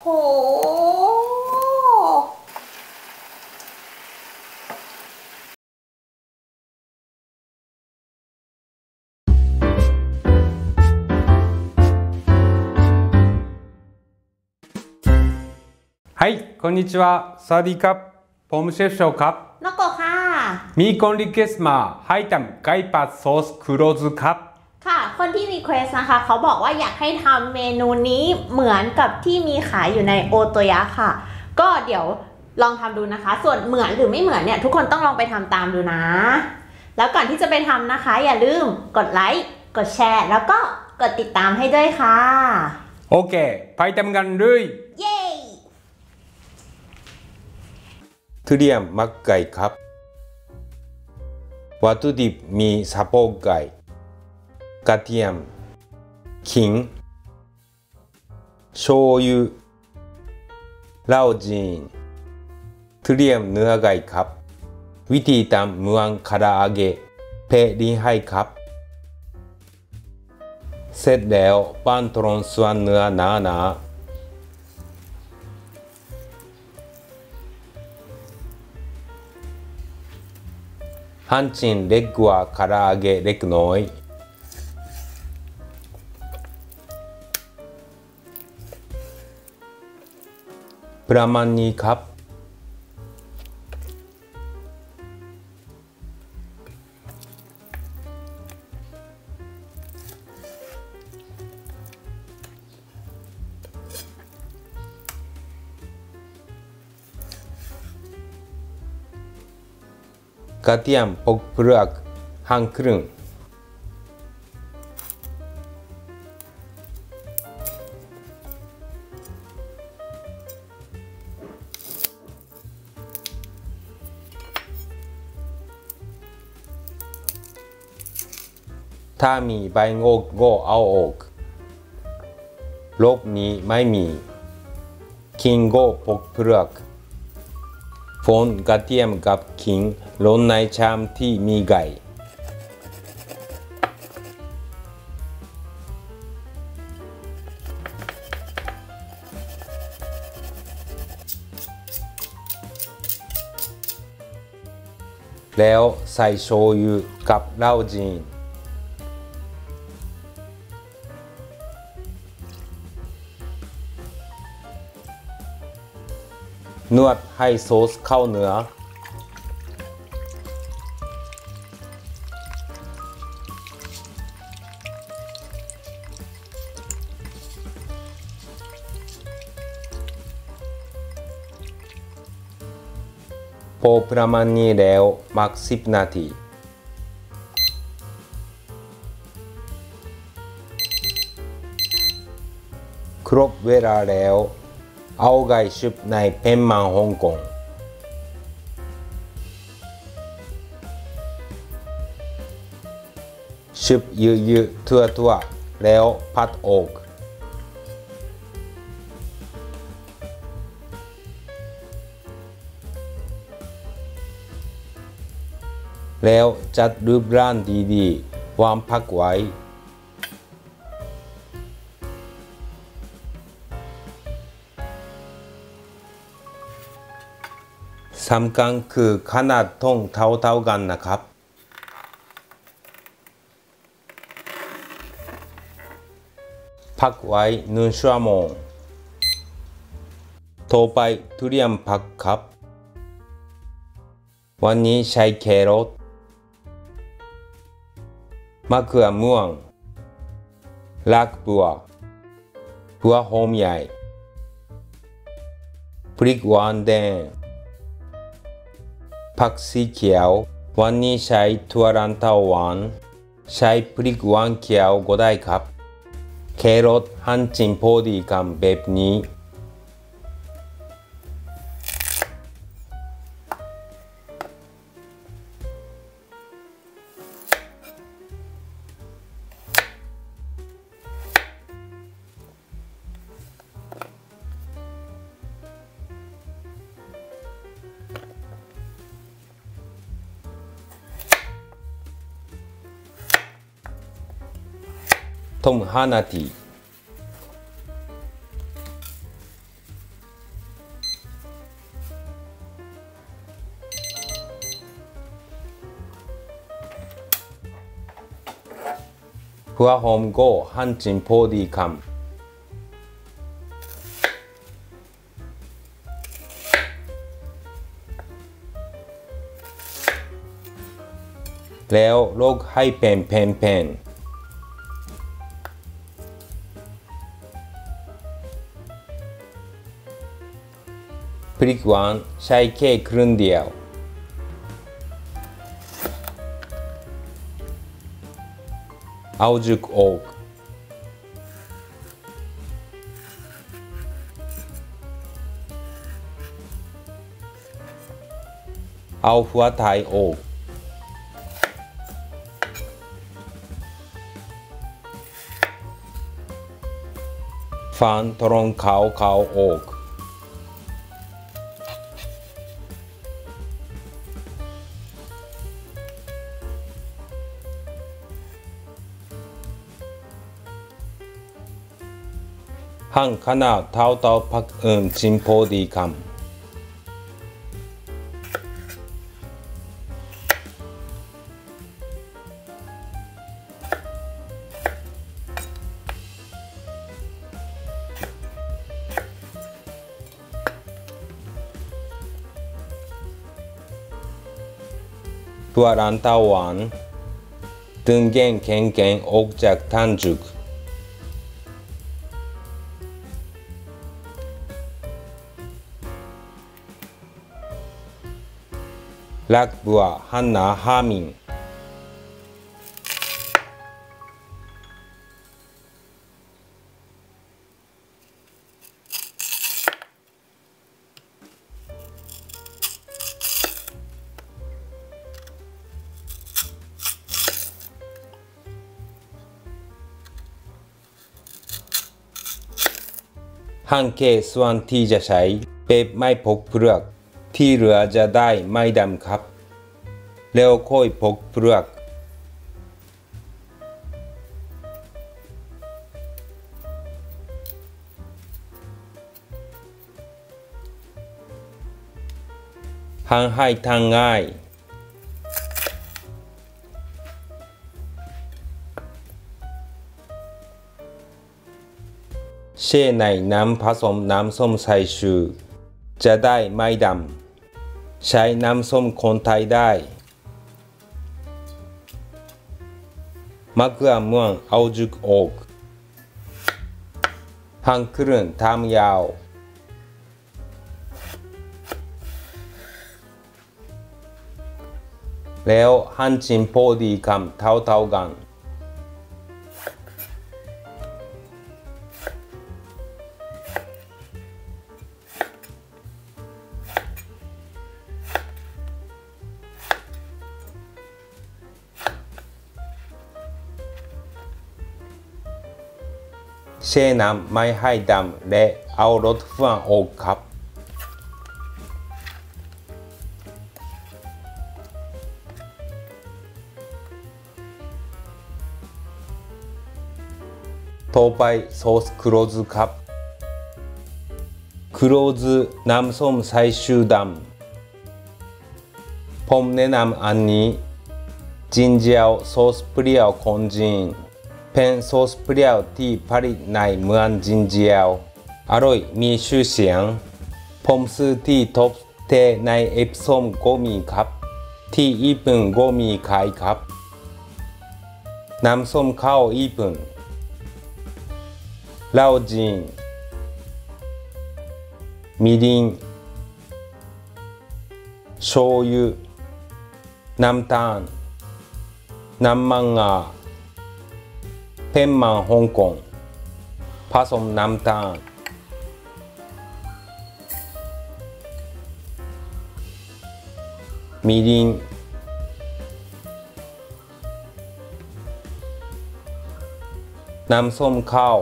はい、こんにちは。สวัสดีครับผมเชฟโชครับนโกะค่ะมีคนรีเควสต์มาให้ทำไก่ผัดซอสคุโรซุครับค่ะคนที่รีเควสต์นะคะเขาบอกว่าอยากให้ทำเมนูนี้เหมือนกับที่มีขายอยู่ในโอโตยะค่ะก็เดี๋ยวลองทำดูนะคะส่วนเหมือนหรือไม่เหมือนเนี่ยทุกคนต้องลองไปทำตามดูนะแล้วก่อนที่จะไปทำนะคะอย่าลืมกดไลค์กดแชร์แล้วก็กดติดตามให้ด้วยค่ะโอเคไปทำกันเลยเย้เตรียมหมักไก่ครับวัตถุดิบมีสะโพกไก่กระเทียมขิงโชยุเหล้าจีนเตรียมเนื้อไก่ครับวิธีทำเหมือนคาราอาเกะเผ็ดดีให้ครับเสร็จแล้วปั้นตรงส่วนเนื้อหนาๆหั่นชิ้นเล็กกว่าคาราอาเกะเล็กน้อยประมาณนี้ครับกระเทียมปอกเปลือกหั่นครึ่งถ้ามีใบงอกก็เอาออกลบนี้ไม่มีขิงก็ปอกเปลือกฝนกระเทียมกับขิงลงในชามที่มีไก่แล้วใส่โชยุกับเหล้าจีนนวดให้ซอสเข้าเนื้อพอประมาณนี้แล้วหมัก10 นาทีครบเวลาแล้วเอาไก่ชุบในแผ่นมันฮ่องกงชุบเยอะๆทั่วๆแล้วพัดออกแล้วจัดรูปร่างดีๆวางพักไว้สำคัญคือขนาดต้องเท่ากันนะครับพักไว้1 ชั่วโมงต่อไปเตรียมผักครับวันนี้ใช้แครอทมะเขือม่วงรากบัวหัวหอมใหญ่พริกหวานแดงผักสีเขียววันนี้ใช้ถั่วลันเตาหวานใช้พริกหวานเขียวก็ได้ครับแครอทหั่นชิ้นพอดีคำแบบนี้ต้ม5 นาทีเพื่อโฮมโก้หั่นจิ้มพอดีคำแล้วลวกให้เป็นแผ่นพริกหวานใช้แค่ครึ่งเดียว青熟オークเอาหัวไทยโอกฟันตรงเขาโอกหั่นขนาดเท่าผักจิ้มพอดีคำถั่วลันเตาหวานดึงแกงแข็งออกจากถังจุกลักบัวหั่นหนา5 มิลหั่นแค่ส่วนที่จะใช้แบบไม่พกเปลือกที่เหลือจะได้ไม่ดำครับแล้วค่อยพกเปลือกหั่นให้ทำง่ายแช่ในน้ำผสมน้ำส้มสายชูจะได้ไม่ดำใช้น้ำส้มคนไทยได้มะเขือม่วง青熟オークหั่นครึ่งทำยาวแล้วหั่นจิ้มพอดีคำเท่ากันแช่น้ำไม่ให้ดำและเอารสเฟื่องออกครับต่อไปซอส黒酢ครับ黒酢น้ำส้มสายชูดำผมแนะนำอันนี้จินเจียวซอสเปรี้ยวคนจีนเป็นซอสเปรี้ยวที่ผลิตในเมืองจินเจียวอร่อยมีชื่อเสียงผมซื้อที่ท็อปเทในเอฟซอมก็มีครับที่ญี่ปุ่นก็มีขายครับน้ำส้มข้าวญี่ปุ่นเหล้าจีนみりん醤油น้ำตาลน้ำมันงาเป็นมันฮ่องกงผสมน้ำตาลみりんน้ำส้มข้าว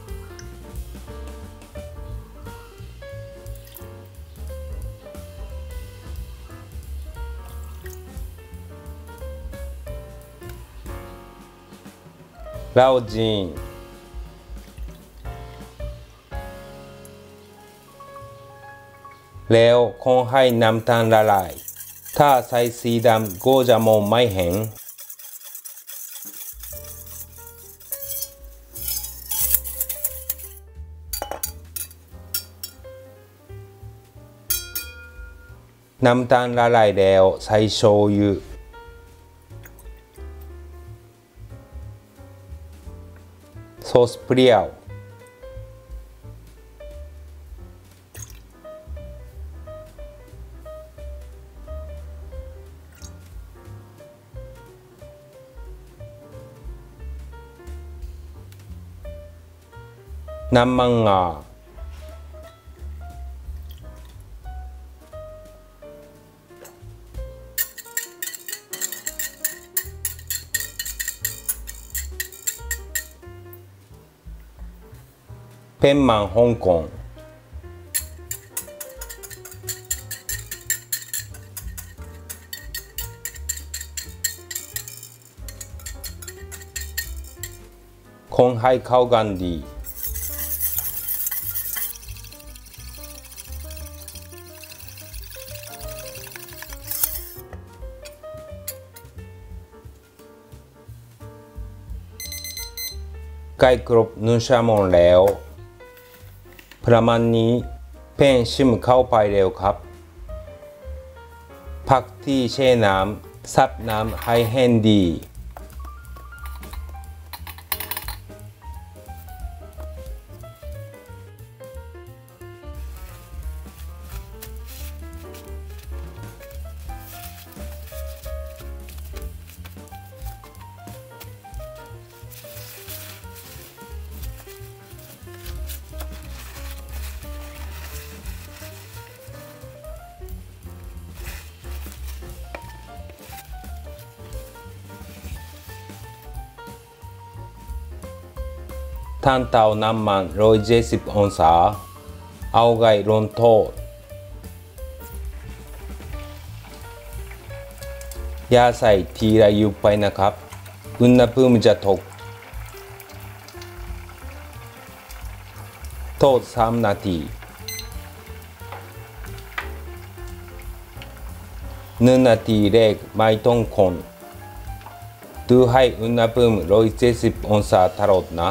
เหล้าจีนแล้วคนให้น้ำตาลละลายถ้าใส่สีดำก็จะมองไม่เห็นน้ำตาลละลายแล้วใส่โชยุโซสเปรี้ยวน้ำมันงาเป็นมันฮ่องกงคนให้เข้ากันดีใกล้ครบ1 ชั่วโมงแล้วประมาณนี้เป็นชิมเข้าไปเร็วครับผักที่แช่น้ำซับน้ำให้แห้งดีตั้งเตาน้ำมัน170 องศาเอาไก่ลงโทษอย่าใส่ทีละเยอะไปนะครับอุณหภูมิจะตกทอด3 นาที1 นาทีแรกไม่ต้องคนดูให้อุณหภูมิ170 องศาตลอดนะ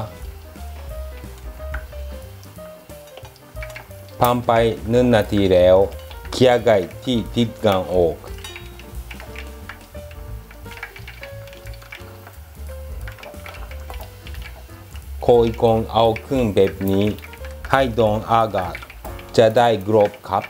ผ่านไป1 นาทีแล้วเคี่ยวไก่ที่ติดกันออกโขยก่อนเอาขึ้นแบบนี้ให้โดนอากาศจะได้กรอบครับ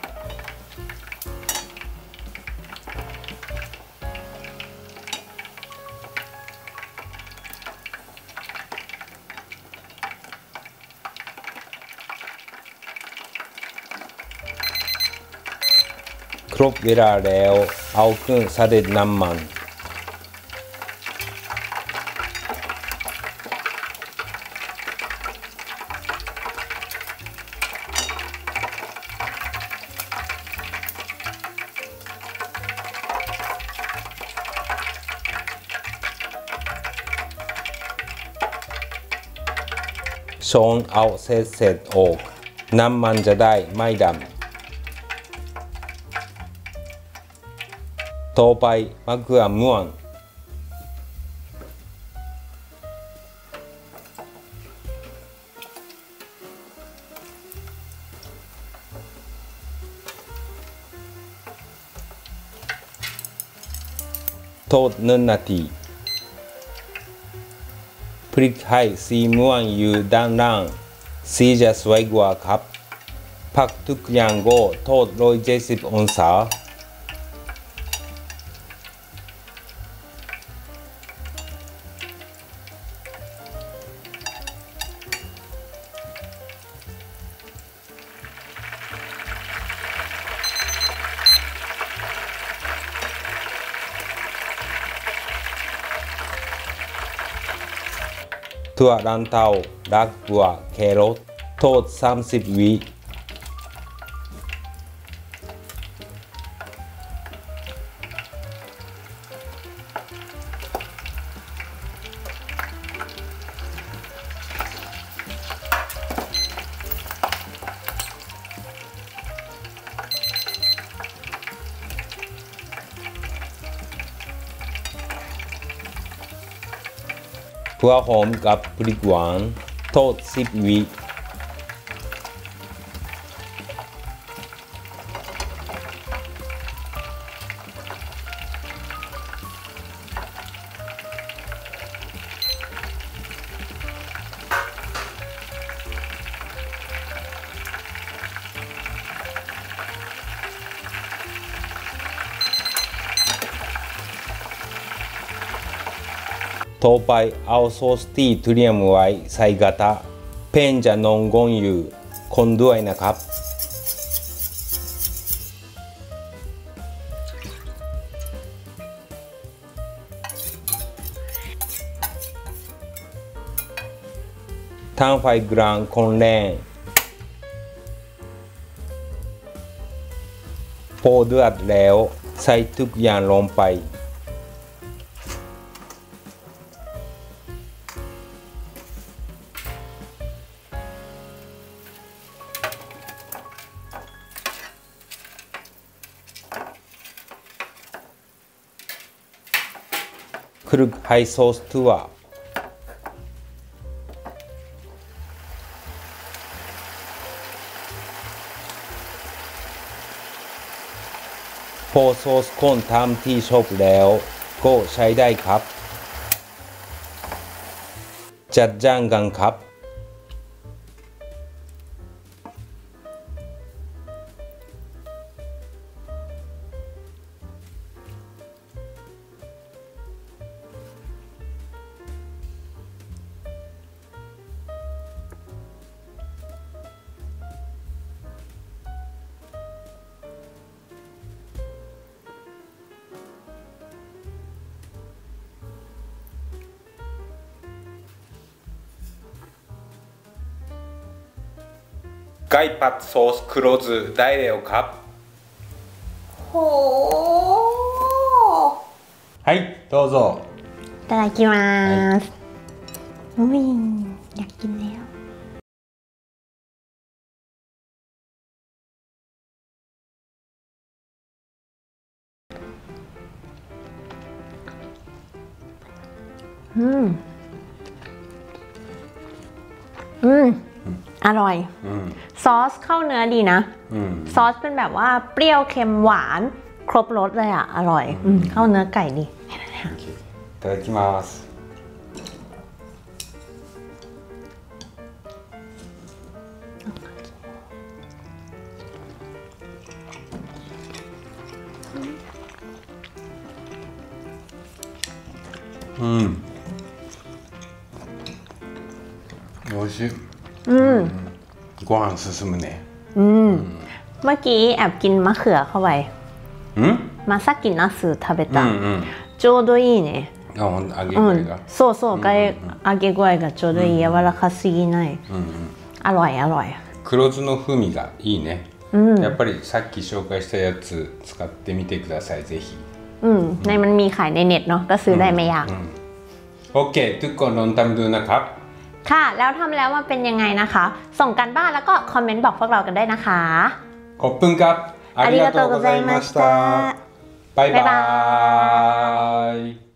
ครบเวลาแล้วเอาขึ้นเสด็จน้ำมันช้อนเอาเศษออกน้ำมันจะได้ไม่ดำต่อไปมะเขือม่วงทอด1 นาทีพริกไทยสีม่วงอยู่ด้านล่างสีจะสวยกว่าครับผักทุกอย่างก็ทอด170 องศาถั่วลันเตารากบัวแครอททอด30 วิหัวหอมกับพริกหวานทอด10 วิต่อไปเอาซอสที่เตรียมไว้ใส่กระทะแป้งจะนองกงอยู่คนด้วยนะครับตั้งไฟกลางคนแรงพอเดือดแล้วใส่ทุกอย่างลงไปคลุกให้ซอสทั่วพอซอสข้นตามที่ชอบแล้วก็ใช้ได้ครับจัดจานกันครับไก่ผัดซอสครอสได้แล้วครับโหはいどうぞいただきますอุ้ยอยากกินแล้วอร่อยซอสเข้าเนื้อดีนะซอสเป็นแบบว่าเปรี้ยวเค็มหวานครบรสเลยอ่ะอร่อยเข้าเนื้อไก่ดีいただきます美味しいご飯進むねเมื่อกี้แอบกินมะเขือเข้าไปมาさっきナス食べたちょうどいいね揚げ具合がそうそう揚げ具合がちょうどいい柔らかすぎないอร่อยอร่อย黒酢の風味がいいねやっぱりさっき紹介したやつ使ってみてくださいぜひในมันมีขายในเน็ตเนาะก็ซื้อได้ไม่ยากโอเคทุกคนลองทำดูนะครับค่ะแล้วทำแล้วมันเป็นยังไงนะคะส่งกันบ้านแล้วก็คอมเมนต์บอกพวกเรากันได้นะคะขอบคุณครับありがとうございましたバイバイ